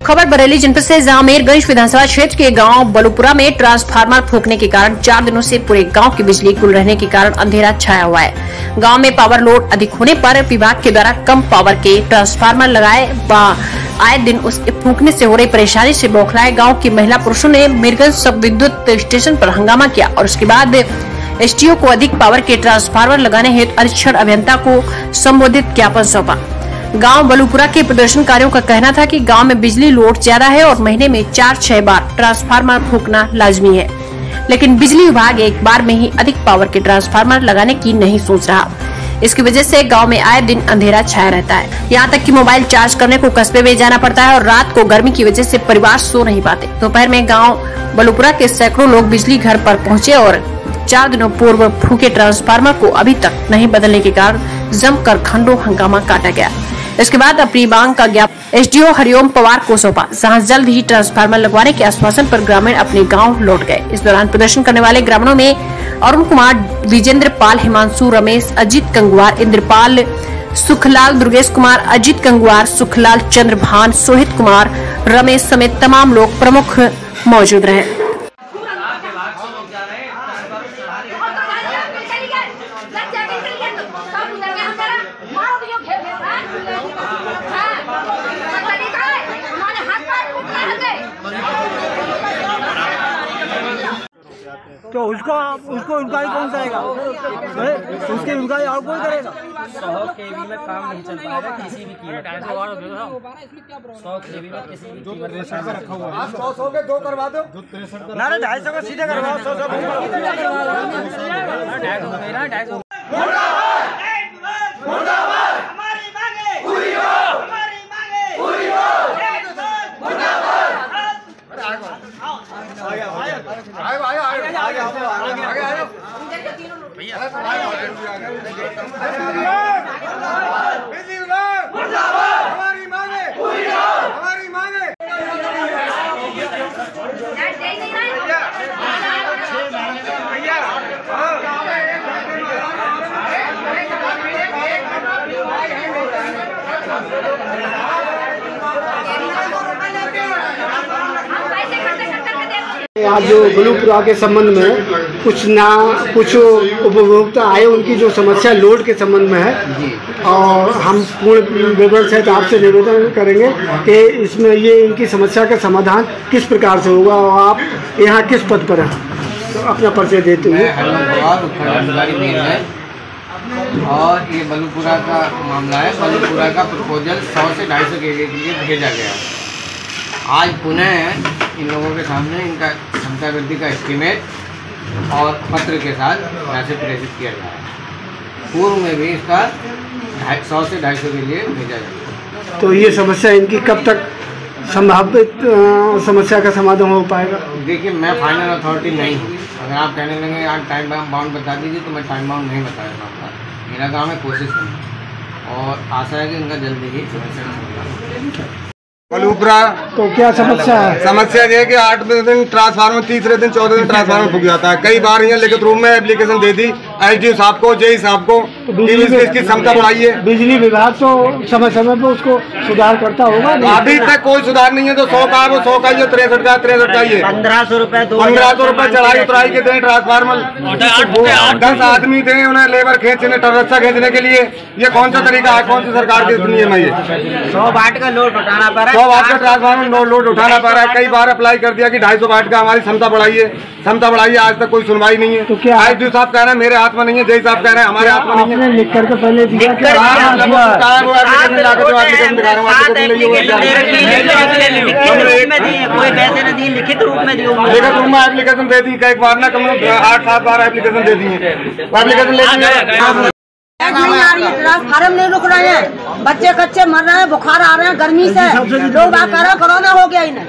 खबर बरेली जनपद से, जहां मेरगंज विधानसभा क्षेत्र के गांव बलुपुरा में ट्रांसफार्मर फूंकने के कारण 4 दिनों से पूरे गांव की बिजली गुल रहने के कारण अंधेरा छाया हुआ है। गांव में पावर लोड अधिक होने पर विभाग के द्वारा कम पावर के ट्रांसफार्मर लगाए आए दिन उसके फूंकने से हो रही परेशानी से बौखलाए गाँव की महिला पुरुषों ने मेरगंज सब विद्युत स्टेशन पर हंगामा किया और उसके बाद एसडीओ को अधिक पावर के ट्रांसफार्मर लगाने हेतु अधीक्षण अभियंता को संबोधित ज्ञापन सौंपा। गांव बलुपुरा के प्रदर्शनकारियों का कहना था कि गांव में बिजली लोड ज्यादा है और महीने में 4-6 बार ट्रांसफार्मर फूंकना लाजमी है, लेकिन बिजली विभाग एक बार में ही अधिक पावर के ट्रांसफार्मर लगाने की नहीं सोच रहा। इसकी वजह से गांव में आए दिन अंधेरा छाया रहता है। यहां तक कि मोबाइल चार्ज करने को कस्बे में जाना पड़ता है और रात को गर्मी की वजह से परिवार सो नहीं पाते। दोपहर में गाँव बलुपुरा के सैकड़ों लोग बिजली घर पर पहुँचे और 4 दिनों पूर्व फूके ट्रांसफार्मर को अभी तक नहीं बदलने के कारण जमकर खंडो हंगामा काटा गया। इसके बाद अपनी मांग का ज्ञापन एसडीओ हरिओम पवार को सौंपा, जहां जल्द ही ट्रांसफार्मर लगवाने के आश्वासन पर ग्रामीण अपने गांव लौट गए। इस दौरान प्रदर्शन करने वाले ग्रामीणों में अरुण कुमार, विजेंद्र पाल, हिमांशु, रमेश, अजीत कंगुआर, इंद्रपाल, सुखलाल, दुर्गेश कुमार, अजीत कंगुआर, सुखलाल, चंद्रभान, सोहित कुमार, रमेश समेत तमाम लोग प्रमुख मौजूद रहे। तो उसको इंक्वायरी कौन करेगा? उसकी इंक्वायरी और कौन करेगा? 100 केवी में काम नहीं चल पाएगा किसी भी कीमत पे। 100 केवी में किसी भी कीमत पे रखा हुआ है। आप 100 के 2 करवा दो ना, 250 का सीधे करवाओ। 100 250 हमारी मांगे हमारी मांगे। आज जो बलुपुरा के संबंध में कुछ उपभोक्ता आए, उनकी जो समस्या लोड के संबंध में है और हम पूर्ण विवरण सहित आपसे निवेदन करेंगे कि इसमें ये इनकी समस्या का समाधान किस प्रकार से होगा और आप यहाँ किस पद पर हैं, तो अपना परिचय देते हुए। और ये बलुपुरा का मामला है। बलुपुरा का प्रपोजल 100 से 250 के लिए भेजा गया। आज पुनः इन लोगों के सामने इनका क्षमता वृद्धि का एस्टीमेट और पत्र के साथ मैसेज प्रेषित किया गया है। पूर्व में भी इसका 100 से 250 के लिए भेजा जाएगा। तो ये समस्या इनकी कब तक संभावित समस्या का समाधान हो पाएगा? देखिए, मैं फाइनल अथॉरिटी नहीं हूँ। अगर आप कहने लगे आज टाइम बाउंड बता दीजिए तो मैं टाइम बाउंड नहीं बता पाऊँगा। मेरा काम है कोशिश करना और आशा है कि इनका जल्दी ही समस्या होगा। बलुपुरा तो क्या समस्या है? समस्या ये है कि 8 दिन ट्रांसफार्मर, तीसरे दिन 14 दिन ट्रांसफार्मर फूक जाता है। कई बार यहाँ लिखित रूप में एप्लीकेशन दे दी एसडीओ साहब को, जेई साहब को, इसकी क्षमता बढ़ाइए। बिजली विभाग तो समय समय पर उसको सुधार करता होगा। अभी तक कोई सुधार नहीं है। तो 100 का वो 100 का ही 63 का 63 का ही 1500 रुपए 1500 रुपए चढ़ाई उतराई के दें ट्रांसफार्मर। 10 आदमी दें उन्हें लेबर खींचने, टरस्सा खींचने के लिए। ये कौन सा तरीका है? कौन सी सरकार के नियम है ये? 100 वाट का लोड उठाना पड़ रहा है। 100 वाट का ट्रांसफार्मर लोड उठाना पड़ रहा है। कई बार अप्लाई कर दिया कि 250 वाट का हमारी क्षमता बढ़ाइए, क्षमता बढ़ाइए। आज तक कोई सुनवाई नहीं है। तो क्या एसडीओ साहब कह रहे हैं मेरे हाथ में नहीं है, जेई साहब कह रहे हैं हमारे हाथ में नहीं है। लिख करके पहले दिया लिखित रूप में एप्लीकेशन दे दी। कई बार ना कम 8-7 बार एप्लीकेशन दे दी है। एप्लीकेशन ले नहीं आ रही है, ट्रांसफार्मर नहीं रुक रहे हैं, बच्चे कच्चे मर रहे हैं, बुखार आ रहे हैं गर्मी से। लोग आ कर कोरोना हो गया इन्हें।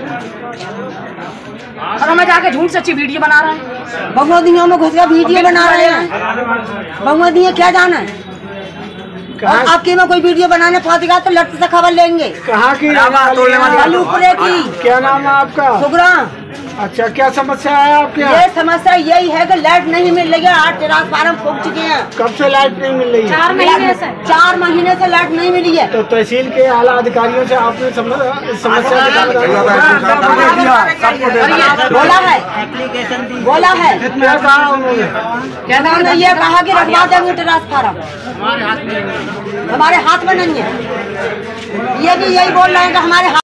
और मैं जाके झूठ सच्ची वीडियो बना रहे हैं, भगवदियों में घुस के वीडियो बना रहे हैं। भगवदियों क्या जाना है? आपके में कोई वीडियो बनाने पहुंचेगा तो लट से खबर लेंगे। कहाँ की? बलुपुरे की। क्या नाम है आपका? सुगरा। अच्छा, क्या समस्या है आपके यहाँ? ये समस्या यही है कि लाइट नहीं मिल रही है। 8 ट्रांसफार्मर फूक चुके हैं। कब से लाइट नहीं मिल रही है? 4 महीने से लाइट नहीं मिली है। तो तहसील के आला अधिकारियों से आपने इस समस्या बोला है क्या कहा उन्होंने? उन्होंने ये कहा कि रखवा देंगे ट्रांसफार्मर, हमारे हाथ में नहीं है। ये भी यही बोल रहे हैं कि हमारे